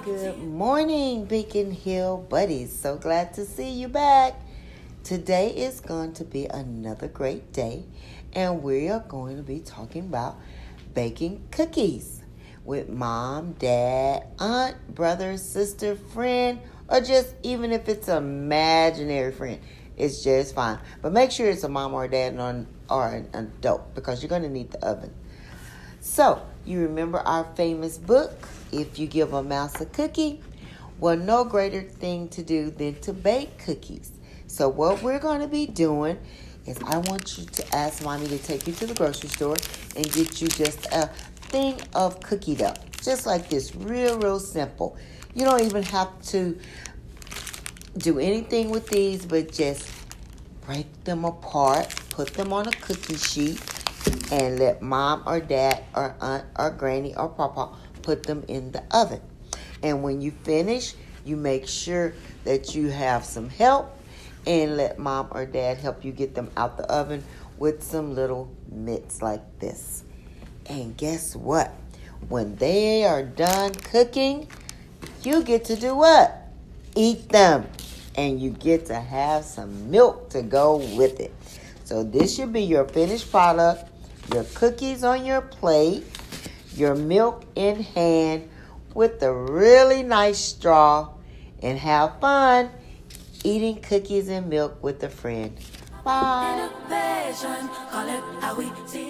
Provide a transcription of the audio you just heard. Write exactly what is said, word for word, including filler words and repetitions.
Good morning, Beacon Hill buddies. So glad to see you back. Today is going to be another great day, and we are going to be talking about baking cookies with mom, dad, aunt, brother, sister, friend, or just even if it's an imaginary friend. It's just fine. But make sure it's a mom or a dad or an adult because you're going to need the oven. So, you remember our famous book, If You Give a Mouse a Cookie? Well, no greater thing to do than to bake cookies. So what we're going to be doing is I want you to ask mommy to take you to the grocery store and get you just a thing of cookie dough. Just like this, real, real simple. You don't even have to do anything with these, but just break them apart, put them on a cookie sheet, and let mom or dad or aunt or granny or papa put them in the oven. And when you finish, you make sure that you have some help and let mom or dad help you get them out the oven with some little mitts like this. And guess what? When they are done cooking, you get to do what? Eat them. And you get to have some milk to go with it. So this should be your finished product. Your cookies on your plate, your milk in hand with a really nice straw, and have fun eating cookies and milk with a friend. Bye.